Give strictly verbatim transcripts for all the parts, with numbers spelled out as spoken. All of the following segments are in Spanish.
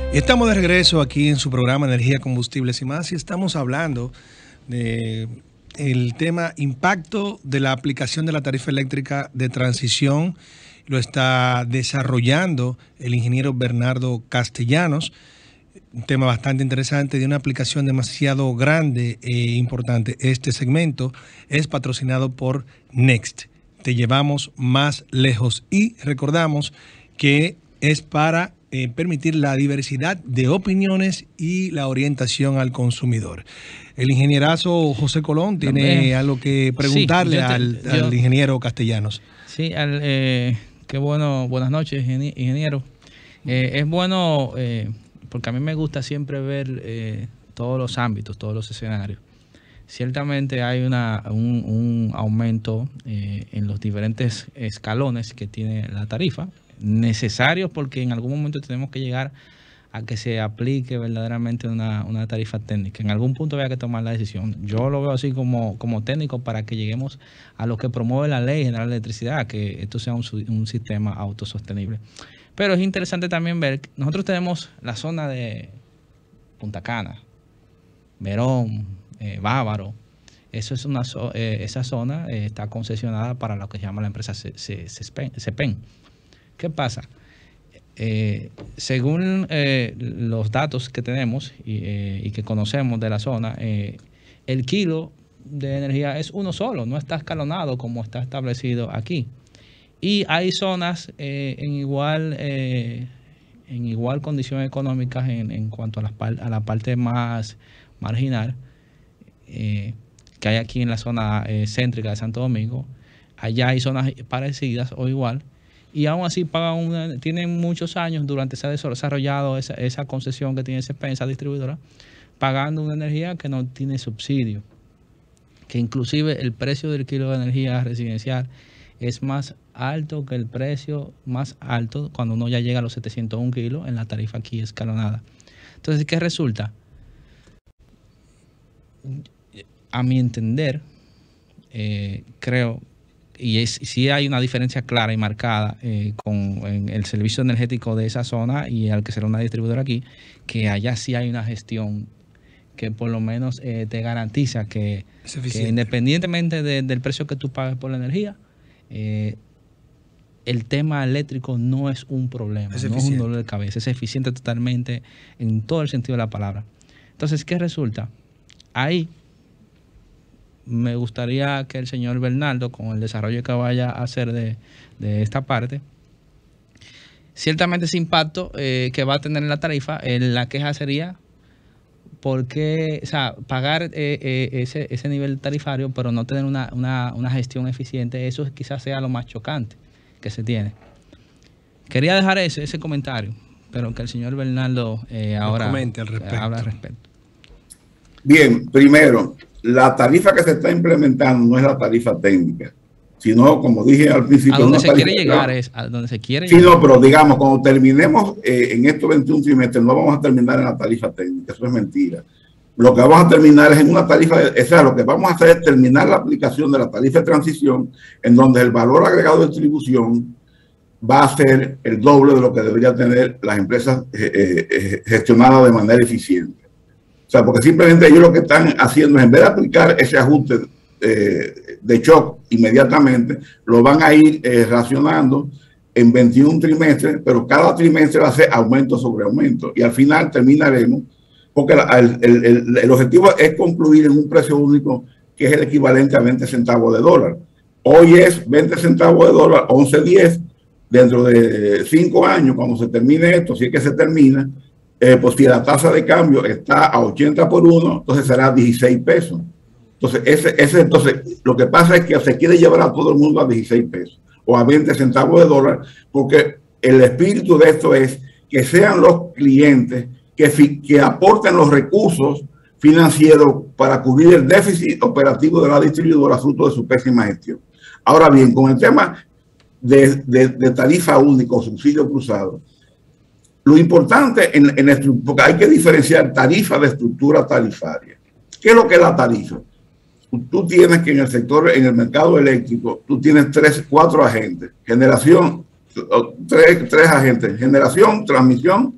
Estamos de regreso aquí en su programa Energía, Combustibles y Más y estamos hablando de el tema impacto de la aplicación de la tarifa eléctrica de transición. Lo está desarrollando el ingeniero Bernardo Castellanos. Un tema bastante interesante de una aplicación demasiado grande e importante. Este segmento es patrocinado por Next. Te llevamos más lejos y recordamos que es para eh, permitir la diversidad de opiniones y la orientación al consumidor. El ingenierazo José Colón tiene También. algo que preguntarle sí, te, al, yo, al ingeniero Castellanos. Sí, al, eh, qué bueno, buenas noches, ingeniero. Eh, es bueno, eh, porque a mí me gusta siempre ver eh, todos los ámbitos, todos los escenarios. Ciertamente hay una, un, un aumento eh, en los diferentes escalones que tiene la tarifa, necesarios porque en algún momento tenemos que llegar a que se aplique verdaderamente una, una tarifa técnica. En algún punto había que tomar la decisión. Yo lo veo así como, como técnico para que lleguemos a lo que promueve la Ley General de Electricidad, que esto sea un, un sistema autosostenible. Pero es interesante también ver que nosotros tenemos la zona de Punta Cana, Verón, eh, Bávaro. Eso es una, eh, esa zona eh, está concesionada para lo que se llama la empresa CEPEN. ¿Qué pasa? Eh, según eh, los datos que tenemos y, eh, y que conocemos de la zona, eh, el kilo de energía es uno solo, no está escalonado como está establecido aquí. Y hay zonas eh, en igual eh, en igual condición económicas en, en cuanto a la, a la parte más marginal eh, que hay aquí en la zona eh, céntrica de Santo Domingo. Allá hay zonas parecidas o igual. Y aún así pagan una, tienen muchos años durante se ha desarrollado esa, esa concesión que tiene CEPEN, esa distribuidora, pagando una energía que no tiene subsidio. Que inclusive el precio del kilo de energía residencial es más alto que el precio más alto cuando uno ya llega a los setecientos un kilos en la tarifa aquí escalonada. Entonces, ¿qué resulta? A mi entender, eh, creo y es, sí hay una diferencia clara y marcada eh, con en el servicio energético de esa zona y al que será una distribuidora aquí, que allá sí hay una gestión que por lo menos eh, te garantiza que, que independientemente de, del precio que tú pagues por la energía, eh, el tema eléctrico no es un problema, es no es un dolor de cabeza, es eficiente totalmente en todo el sentido de la palabra. Entonces, ¿qué resulta? Ahí me gustaría que el señor Bernardo, con el desarrollo que vaya a hacer de, de esta parte, ciertamente ese impacto eh, que va a tener en la tarifa, eh, la queja sería porque, o sea, pagar eh, eh, ese, ese nivel tarifario, pero no tener una, una, una gestión eficiente, eso quizás sea lo más chocante que se tiene. Quería dejar ese, ese comentario, pero que el señor Bernardo eh, ahora comente al respecto. habla al respecto. Bien, primero, la tarifa que se está implementando no es la tarifa técnica, sino, como dije al principio, a donde se quiere tarifa, llegar es a donde se quiere sí, llegar. no, pero digamos, cuando terminemos eh, en estos veintiún trimestres, no vamos a terminar en la tarifa técnica, eso es mentira. Lo que vamos a terminar es en una tarifa, o sea, lo que vamos a hacer es terminar la aplicación de la tarifa de transición, en donde el valor agregado de distribución va a ser el doble de lo que deberían tener las empresas eh, eh, gestionadas de manera eficiente. O sea, porque simplemente ellos lo que están haciendo es, en vez de aplicar ese ajuste eh, de shock inmediatamente, lo van a ir eh, racionando en veintiún trimestres, pero cada trimestre va a ser aumento sobre aumento. Y al final terminaremos, porque la, el, el, el, el objetivo es concluir en un precio único que es el equivalente a veinte centavos de dólar. Hoy es veinte centavos de dólar, once diez. Dentro de cinco años, cuando se termine esto, si es que se termina, Eh, pues si la tasa de cambio está a ochenta por uno, entonces será dieciséis pesos. Entonces, ese, ese, entonces, lo que pasa es que se quiere llevar a todo el mundo a dieciséis pesos o a veinte centavos de dólar, porque el espíritu de esto es que sean los clientes que, que aporten los recursos financieros para cubrir el déficit operativo de la distribuidora fruto de su pésima gestión. Ahora bien, con el tema de, de, de tarifa única o subsidio cruzado, lo importante, en, en porque hay que diferenciar tarifa de estructura tarifaria. ¿Qué es lo que es la tarifa? Tú tienes que en el sector, en el mercado eléctrico, tú tienes tres, cuatro agentes. Generación, tres, tres agentes. Generación, transmisión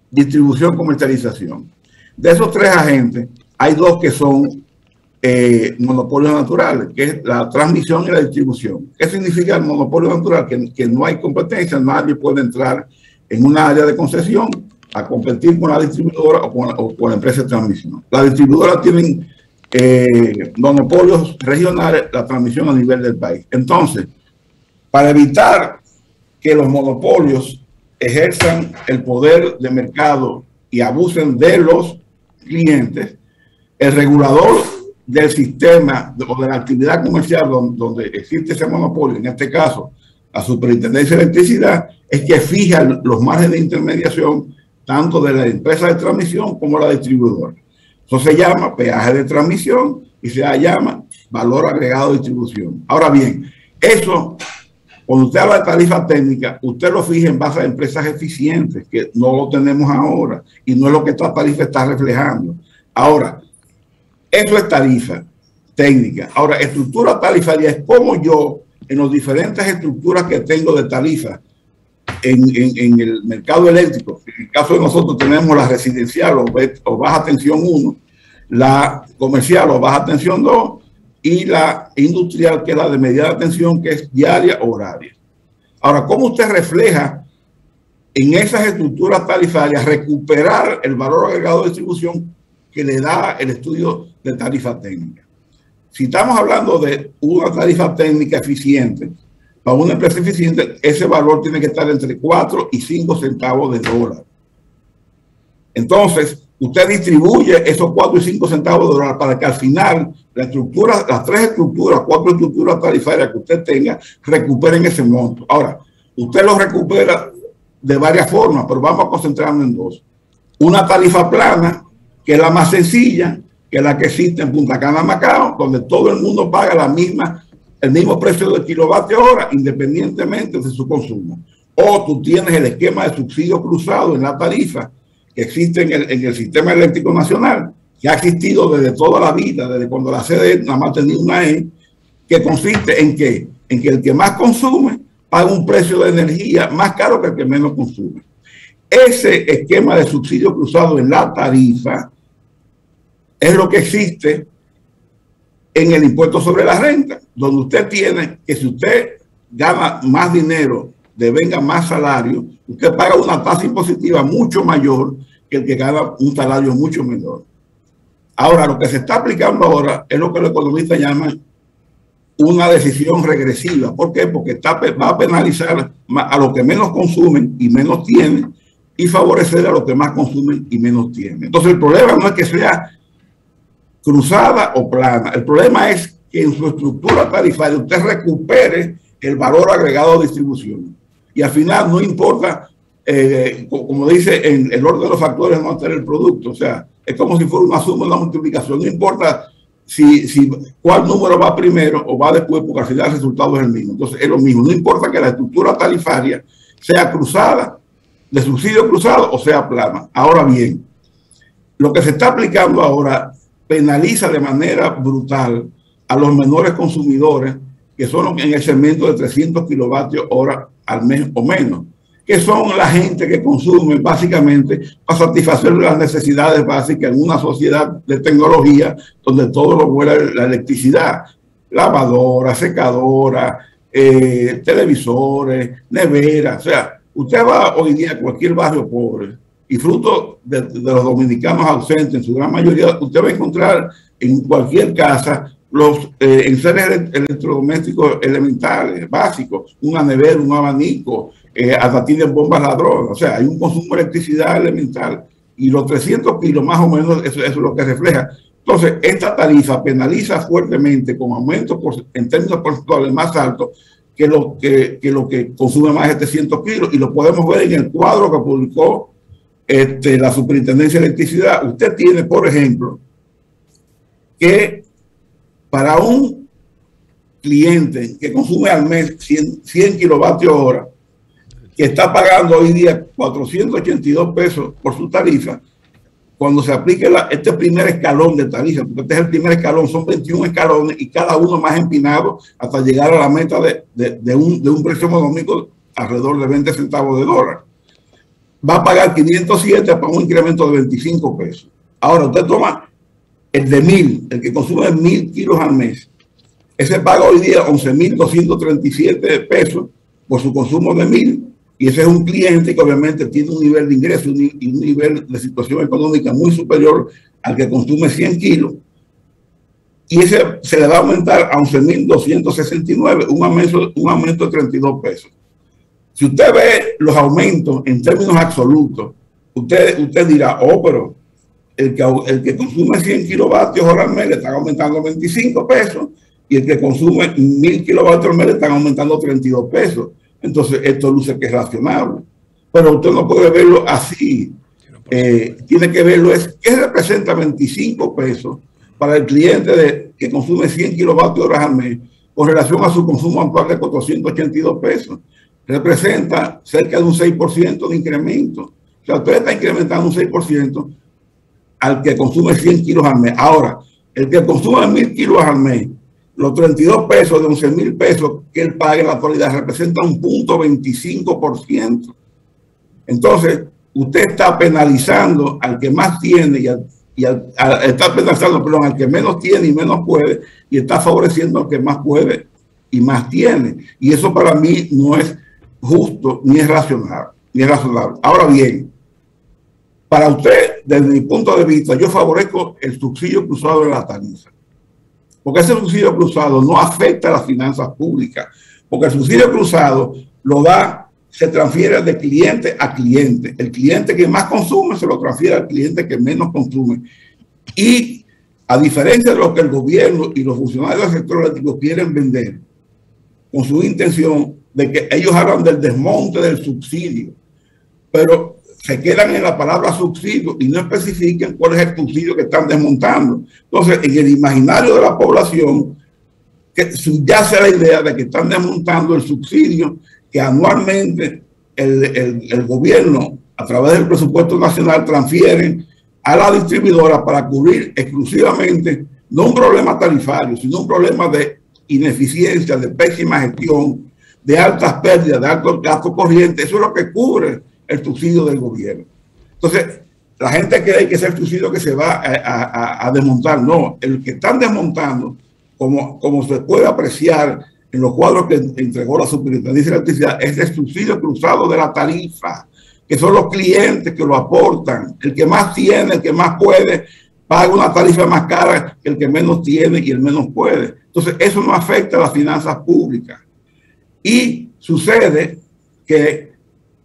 distribución, comercialización. De esos tres agentes, hay dos que son eh, monopolios naturales, que es la transmisión y la distribución. ¿Qué significa el monopolio natural? Que, que no hay competencia, nadie puede entrar en una área de concesión a competir con la distribuidora o con la, o con la empresa de transmisión. Las distribuidoras tienen eh, monopolios regionales, la transmisión a nivel del país. Entonces, para evitar que los monopolios ejerzan el poder de mercado y abusen de los clientes, el regulador del sistema o de la actividad comercial donde, donde existe ese monopolio, en este caso la Superintendencia de Electricidad, es que fija los márgenes de intermediación tanto de la empresa de transmisión como la distribuidora. Eso se llama peaje de transmisión y se llama valor agregado de distribución. Ahora bien, eso, cuando usted habla de tarifa técnica, usted lo fija en base a empresas eficientes, que no lo tenemos ahora y no es lo que esta tarifa está reflejando. Ahora, eso es tarifa técnica. Ahora, estructura tarifaria es como yo, en las diferentes estructuras que tengo de tarifa en, en, en el mercado eléctrico, en el caso de nosotros tenemos la residencial o, o baja tensión uno, la comercial o baja tensión dos y la industrial, que es la de mediana tensión, que es diaria o horaria. Ahora, ¿cómo usted refleja en esas estructuras tarifarias recuperar el valor agregado de distribución que le da el estudio de tarifa técnica? Si estamos hablando de una tarifa técnica eficiente, para una empresa eficiente, ese valor tiene que estar entre cuatro y cinco centavos de dólar. Entonces, usted distribuye esos cuatro y cinco centavos de dólar para que al final la estructura, las tres estructuras, cuatro estructuras tarifarias que usted tenga, recuperen ese monto. Ahora, usted lo recupera de varias formas, pero vamos a concentrarnos en dos. Una tarifa plana, que es la más sencilla, que es la que existe en Punta Cana, Macao, donde todo el mundo paga la misma, el mismo precio de kilovatio hora, independientemente de su consumo. O tú tienes el esquema de subsidio cruzado en la tarifa que existe en el, en el sistema eléctrico nacional, que ha existido desde toda la vida, desde cuando la C D E nada más tenía una E, que consiste en que, en que el que más consume paga un precio de energía más caro que el que menos consume. Ese esquema de subsidio cruzado en la tarifa es lo que existe en el impuesto sobre la renta, donde usted tiene que si usted gana más dinero, devenga más salario, usted paga una tasa impositiva mucho mayor que el que gana un salario mucho menor. Ahora, lo que se está aplicando ahora es lo que los economistas llaman una decisión regresiva. ¿Por qué? Porque está, va a penalizar a los que menos consumen y menos tienen y favorecer a los que más consumen y menos tienen. Entonces, el problema no es que sea cruzada o plana. El problema es que en su estructura tarifaria usted recupere el valor agregado de distribución. Y al final no importa, eh, como dice, en el orden de los factores no hacer el producto. O sea, es como si fuera una suma, una multiplicación. No importa si, si cuál número va primero o va después, porque al final el resultado es el mismo. Entonces es lo mismo. No importa que la estructura tarifaria sea cruzada, de subsidio cruzado o sea plana. Ahora bien, lo que se está aplicando ahora penaliza de manera brutal a los menores consumidores, que son en el segmento de trescientos kilovatios hora al mes o menos, que son la gente que consume básicamente para satisfacer las necesidades básicas en una sociedad de tecnología donde todo lo vuela la electricidad, lavadora, secadora, eh, televisores, neveras. O sea, usted va hoy día a cualquier barrio pobre y fruto de, de los dominicanos ausentes, en su gran mayoría, usted va a encontrar en cualquier casa los eh, enseres electrodomésticos elementales, básicos, una nevera, un abanico, eh, hasta tienen bombas ladronas. O sea, hay un consumo de electricidad elemental y los trescientos kilos más o menos, eso, eso es lo que refleja. Entonces, esta tarifa penaliza fuertemente con aumentos por, en términos porcentuales más altos que lo que, que lo que consume más de setecientos kilos, y lo podemos ver en el cuadro que publicó Este, la Superintendencia de Electricidad. Usted tiene, por ejemplo, que para un cliente que consume al mes cien, cien kilovatios hora, que está pagando hoy día cuatrocientos ochenta y dos pesos por su tarifa, cuando se aplique la, este primer escalón de tarifa, porque este es el primer escalón, son veintiún escalones y cada uno más empinado hasta llegar a la meta de, de, de, un, de un precio económico alrededor de veinte centavos de dólar. va a pagar quinientos siete para un incremento de veinticinco pesos. Ahora usted toma el de mil, el que consume mil kilos al mes. Ese paga hoy día once mil doscientos treinta y siete pesos por su consumo de mil. Y ese es un cliente que obviamente tiene un nivel de ingreso y un nivel de situación económica muy superior al que consume cien kilos. Y ese se le va a aumentar a once mil doscientos sesenta y nueve, un aumento, un aumento de treinta y dos pesos. Si usted ve los aumentos en términos absolutos, usted, usted dirá, oh, pero el que, el que consume cien kilovatios hora al mes le están aumentando veinticinco pesos y el que consume mil kilovatios al mes le están aumentando treinta y dos pesos. Entonces, esto luce que es razonable. Pero usted no puede verlo así. Eh, tiene que verlo, es ¿qué representa veinticinco pesos para el cliente de, que consume cien kilovatios horas al mes con relación a su consumo actual de cuatrocientos ochenta y dos pesos? Representa cerca de un seis por ciento de incremento. O sea, usted está incrementando un seis por ciento al que consume cien kilos al mes. Ahora, el que consume mil kilos al mes, los treinta y dos pesos de once mil pesos que él paga en la actualidad representa un punto veinticinco por ciento. Entonces, usted está penalizando al que más tiene y, al, y al, al, está penalizando perdón, al que menos tiene y menos puede, y está favoreciendo al que más puede y más tiene. Y eso para mí no es justo ni es racional, ni es razonable. Ahora bien, para usted, desde mi punto de vista, yo favorezco el subsidio cruzado de la tarifa. Porque ese subsidio cruzado no afecta a las finanzas públicas. Porque el subsidio cruzado lo da, se transfiere de cliente a cliente. El cliente que más consume se lo transfiere al cliente que menos consume. Y a diferencia de lo que el gobierno y los funcionarios del sector eléctrico quieren vender, con su intención de que ellos hablan del desmonte del subsidio, pero se quedan en la palabra subsidio y no especifican cuál es el subsidio que están desmontando. Entonces, en el imaginario de la población, que subyace la idea de que están desmontando el subsidio que anualmente el, el, el gobierno, a través del presupuesto nacional, transfieren a la distribuidora para cubrir exclusivamente no un problema tarifario, sino un problema de ineficiencia, de pésima gestión, de altas pérdidas, de altos gastos corrientes. Eso es lo que cubre el subsidio del gobierno. Entonces, la gente cree que es el subsidio que se va a, a, a desmontar. No, el que están desmontando, como, como se puede apreciar en los cuadros que entregó la Superintendencia de Electricidad, es el subsidio cruzado de la tarifa, que son los clientes que lo aportan. El que más tiene, el que más puede, paga una tarifa más cara que el que menos tiene y el menos puede. Entonces, eso no afecta a las finanzas públicas. Y sucede que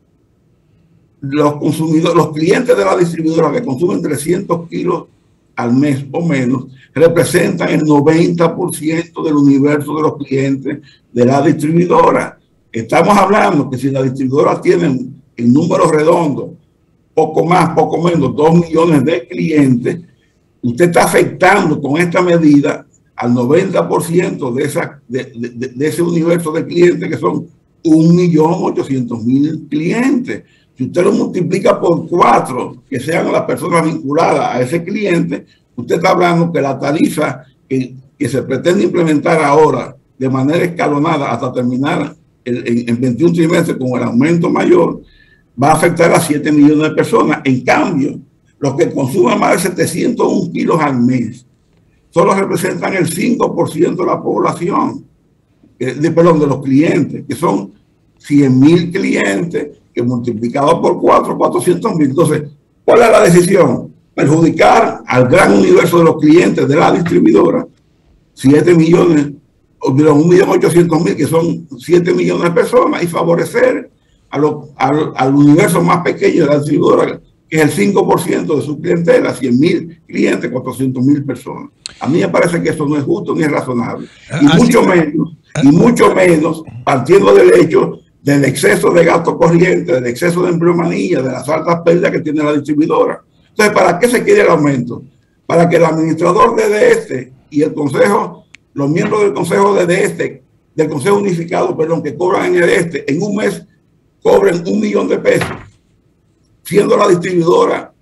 los consumidores, los clientes de la distribuidora que consumen trescientos kilos al mes o menos, representan el noventa por ciento del universo de los clientes de la distribuidora. Estamos hablando que si la distribuidora tiene en números redondos, poco más, poco menos, dos millones de clientes, usted está afectando con esta medida al noventa por ciento de, esa, de, de, de ese universo de clientes que son un millón ochocientos mil clientes. Si usted lo multiplica por cuatro, que sean las personas vinculadas a ese cliente, usted está hablando que la tarifa que, que se pretende implementar ahora de manera escalonada hasta terminar el, en, en veintiún trimestres con el aumento mayor, va a afectar a siete millones de personas. En cambio, los que consumen más de setecientos uno kilos al mes solo representan el cinco por ciento de la población, de, perdón, de los clientes, que son cien mil clientes, que multiplicado por cuatro, cuatrocientos mil. Entonces, ¿cuál es la decisión? Perjudicar al gran universo de los clientes de la distribuidora, siete millones, o un millón ochocientos mil, que son siete millones de personas, y favorecer a lo, al, al universo más pequeño de la distribuidora, que es el cinco por ciento de su clientela, cien mil clientes, cuatrocientos mil personas. A mí me parece que eso no es justo ni es razonable. Y Así mucho menos, y mucho menos partiendo del hecho del exceso de gasto corriente, del exceso de empleomanía, de las altas pérdidas que tiene la distribuidora. Entonces, ¿para qué se quiere el aumento? Para que el administrador de D E S T y el consejo, los miembros del consejo de D E S T, del consejo unificado, perdón, que cobran en el D E S T, en un mes cobren un millón de pesos, siendo la distribuidora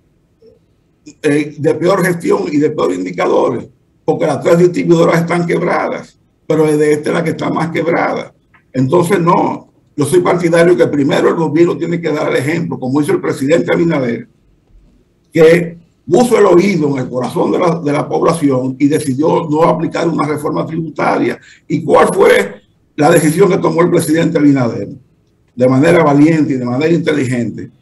eh, de peor gestión y de peor indicadores, porque las tres distribuidoras están quebradas, pero el D E S T es la que está más quebrada. Entonces, no. yo soy partidario que primero el gobierno tiene que dar el ejemplo, como hizo el presidente Abinader, que puso el oído en el corazón de la, de la población y decidió no aplicar una reforma tributaria. ¿Y cuál fue la decisión que tomó el presidente Abinader? De manera valiente y de manera inteligente.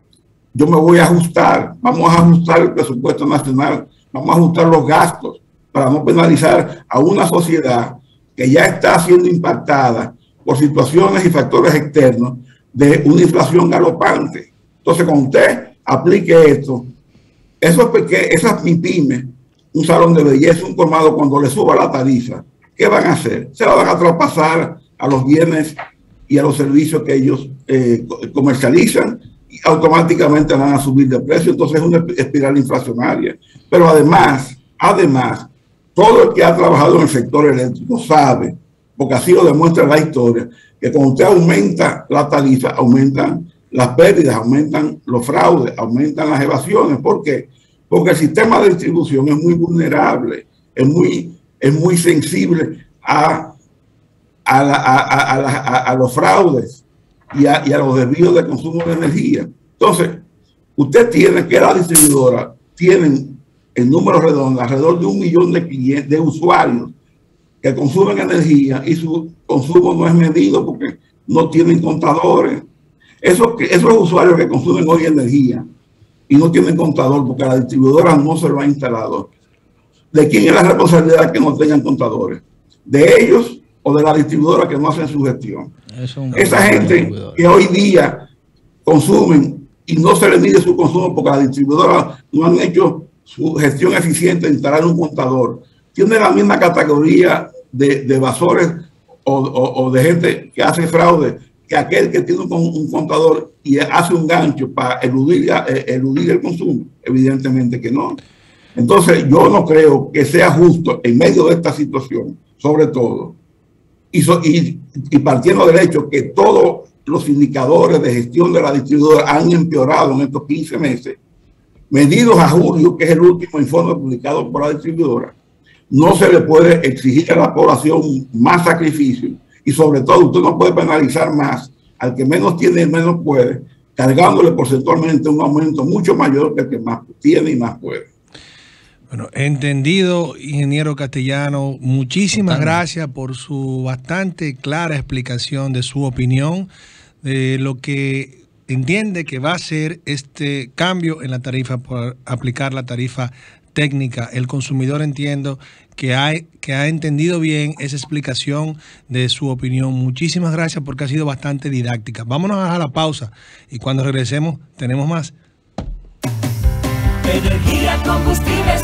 Yo me voy a ajustar, vamos a ajustar el presupuesto nacional, vamos a ajustar los gastos para no penalizar a una sociedad que ya está siendo impactada por situaciones y factores externos de una inflación galopante. Entonces, cuando usted aplique esto, esos pequeños, esas pymes, un salón de belleza, un colmado, cuando le suba la tarifa, ¿qué van a hacer? Se la van a traspasar a los bienes y a los servicios que ellos eh, comercializan y automáticamente van a subir de precio. Entonces es una espiral inflacionaria. Pero además, además, todo el que ha trabajado en el sector eléctrico sabe, porque así lo demuestra la historia, que cuando usted aumenta la tarifa, aumentan las pérdidas, aumentan los fraudes, aumentan las evasiones. ¿Por qué? Porque el sistema de distribución es muy vulnerable, es muy, es muy sensible a, a, la, a, a, a, a los fraudes y a, y a los desvíos de consumo de energía. Entonces, usted tiene que la distribuidora tienen en números redondos alrededor de un millón de clientes, de usuarios que consumen energía y su consumo no es medido porque no tienen contadores. Esos, esos usuarios que consumen hoy energía y no tienen contador porque la distribuidora no se lo ha instalado, ¿de quién es la responsabilidad que no tengan contadores? ¿De ellos o de la distribuidora que no hacen su gestión? Esa gente que hoy día consumen y no se les mide su consumo porque la distribuidora no han hecho su gestión eficiente de instalar un contador, tiene la misma categoría de, de evasores o, o, o de gente que hace fraude que aquel que tiene un, un contador y hace un gancho para eludir, eludir el consumo. Evidentemente que no. Entonces yo no creo que sea justo en medio de esta situación, sobre todo, y, so, y, y partiendo del hecho que todos los indicadores de gestión de la distribuidora han empeorado en estos quince meses, medidos a julio, que es el último informe publicado por la distribuidora, no se le puede exigir a la población más sacrificio y sobre todo usted no puede penalizar más al que menos tiene y menos puede, cargándole porcentualmente un aumento mucho mayor que el que más tiene y más puede. Bueno, entendido, ingeniero Castellano, muchísimas Totalmente. gracias por su bastante clara explicación de su opinión, de lo que entiende que va a ser este cambio en la tarifa por aplicar la tarifa técnica. El consumidor, entiendo que ha, que ha entendido bien esa explicación de su opinión. Muchísimas gracias porque ha sido bastante didáctica. Vámonos a la pausa y cuando regresemos tenemos más. Energía, combustibles.